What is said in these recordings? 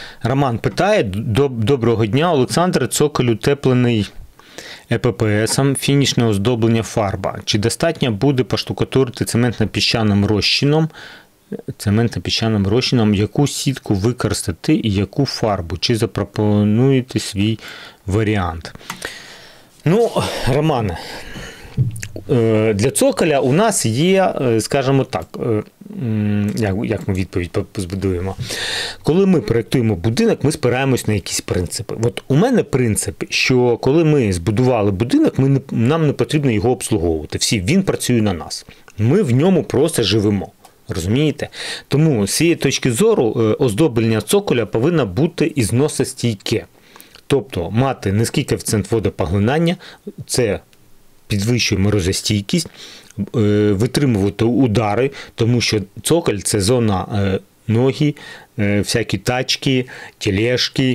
Роман питає, доброго дня, Олександр, цоколь утеплений ЕППС-ом, фінішне оздоблення фарба. Чи достатньо буде поштукатурити цементно-піщаним розчином, яку сітку використати і яку фарбу? Чи запропонуєте свій варіант? Ну, Романе, для цоколя у нас є, скажімо так, як ми відповідь збудуємо. Коли ми проєктуємо будинок, ми спираємось на якісь принципи. От у мене принцип, що коли ми збудували будинок, нам не потрібно його обслуговувати. Він працює на нас. Ми в ньому просто живемо. Розумієте? Тому з цієї точки зору оздоблення цоколя повинно бути ізносостійке. Тобто мати низький коефіцієнт водопоглинання, це підвищує морозостійкість, витримувати удари, тому що цоколь – це зона ноги, всякі тачки, тележки,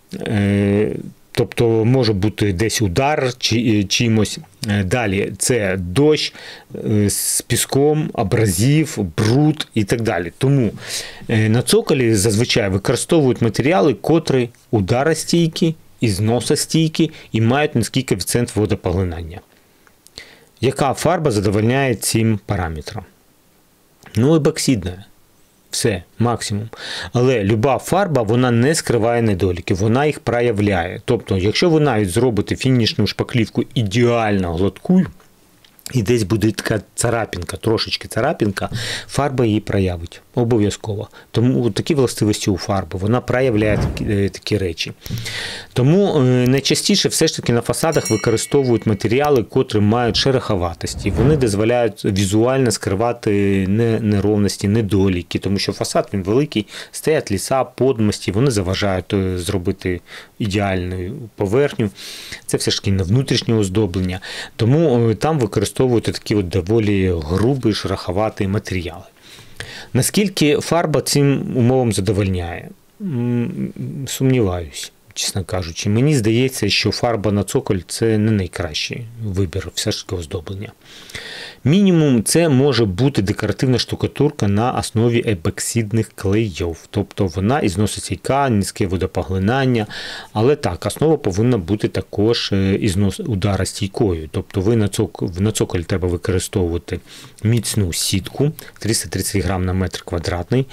тобто може бути десь удар чимось. Далі це дощ з піском, абразив, бруд і так далі. Тому на цоколі зазвичай використовують матеріали, котрі ударостійкі, ізносостійкі і мають низький коефіцієнт водопоглинання. Яка фарба задовольняє цим параметрам? Ну, епоксидна. Все, максимум. Але люба фарба, вона не скриває недоліки, вона їх проявляє. Тобто, якщо ви навіть зробите фінішну шпаклівку ідеально гладкою, і десь буде така царапінка, трошечки царапінка, фарба її проявить. Обов'язково. Тому такі властивості у фарби, вона проявляє такі речі. Тому найчастіше все ж таки на фасадах використовують матеріали, котрі мають шероховатості. Вони дозволяють візуально скривати неровності, недоліки, тому що фасад він великий, стоять ліса, подмості, вони заважають зробити ідеальну поверхню. Це все ж таки на внутрішнє оздоблення. Тому там використовують такі от доволі грубі, шероховаті матеріали. Наскільки фарба цим умовам задовольняє? Сумніваюсь, чесно кажучи. Мені здається, що фарба на цоколь – це не найкращий вибір все ж таки оздоблення. Мінімум це може бути декоративна штукатурка на основі епоксидних клейів. Тобто вона ізносостійка, низьке водопоглинання. Але так, основа повинна бути також ударостійкою. Тобто на цоколь треба використовувати міцну сітку 330 грам на метр квадратний.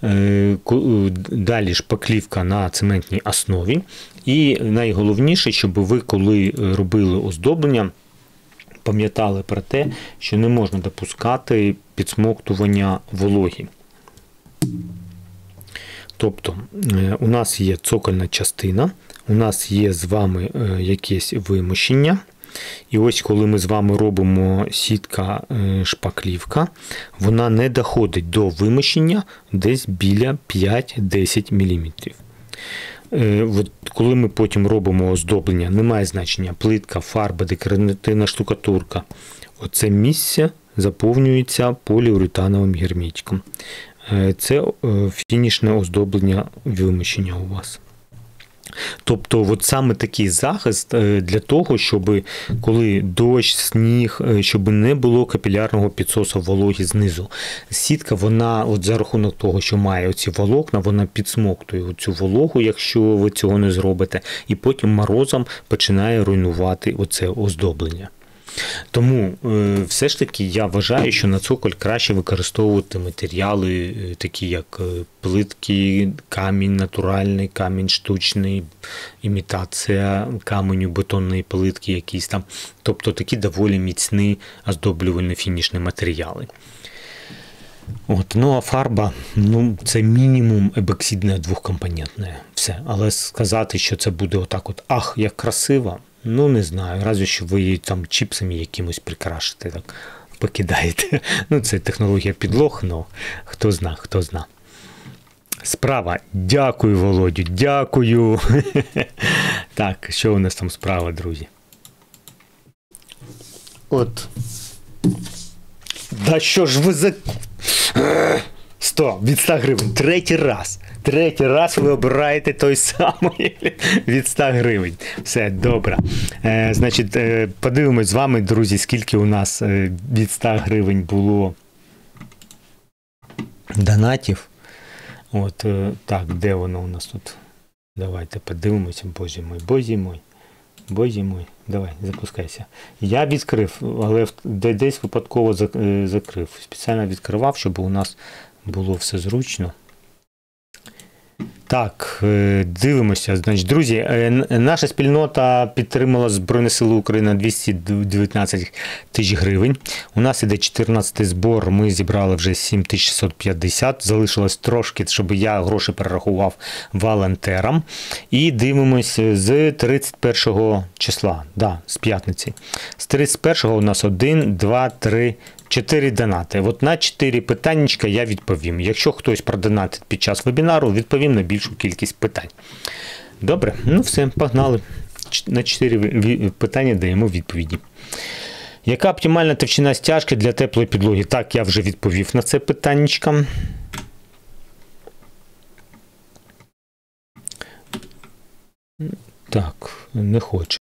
Далі шпаклівка на цементній основі. І найголовніше, щоб ви, коли робили оздоблення, пам'ятали про те, що не можна допускати підсмоктування вологі. Тобто, у нас є цокольна частина, у нас є з вами якесь вимощення. І ось коли ми з вами робимо сітка-шпаклівка, вона не доходить до вимощення десь біля 5-10 мм. Коли ми потім робимо оздоблення, немає значення плитка, фарба, декоративна штукатурка. Оце місце заповнюється поліуретановим герметиком. Це фінішне оздоблення вимощення у вас. Тобто от саме такий захист для того, щоб коли дощ, сніг, щоб не було капілярного підсосу вологі знизу. Сітка, вона от за рахунок того, що має оці волокна, вона підсмоктує цю вологу, якщо ви цього не зробите, і потім морозом починає руйнувати оце оздоблення. Тому все ж таки я вважаю, що на цоколь краще використовувати матеріали, такі як плитки, камінь натуральний, камінь штучний, імітація каменю, бетонної плитки якісь там. Тобто такі доволі міцні оздоблювально-фінішні матеріали. Ну а фарба, це мінімум епоксидне двохкомпонентне. Все. Але сказати, що це буде отак от, ах, як красиво, не знаю, разве що ви її там чіпсами якимось прикрашите, так покидаєте. Це технологія підлог, хто зна. Справа. Дякую, Володю, дякую. Так, що у нас там справа, друзі? Да що ж ви за... 100, від 100 гривень. Третій раз ви обираєте той самий від 100 гривень. Все, добре. Значить, подивимось з вами, друзі, скільки у нас від 100 гривень було донатів. Так, де воно у нас тут? Давайте подивимося, боже мой, боже мой. Боже мой, давай, запускайся. Я відкрив, але десь випадково закрив. Спеціально відкривав, щоб у нас було все зручно. Так, дивимося. Значить, друзі, наша спільнота підтримала Збройні Сили України на 219 тисяч гривень. У нас іде 14-й збор, ми зібрали вже 7650. Залишилось трошки, щоб я гроші перерахував волонтерам. І дивимося з 31 числа, да, з п'ятниці. З 31 у нас 1, 2, 3, 4 донати. От на 4 питаннячка я відповім. Якщо хтось продонатить під час вебінару, відповім на більшу кількість питань. Добре, ну все, погнали. На 4 питання даємо відповіді. Яка оптимальна товщина стяжки для теплої підлоги? Так, я вже відповів на це питаннячка. Так, не хочу.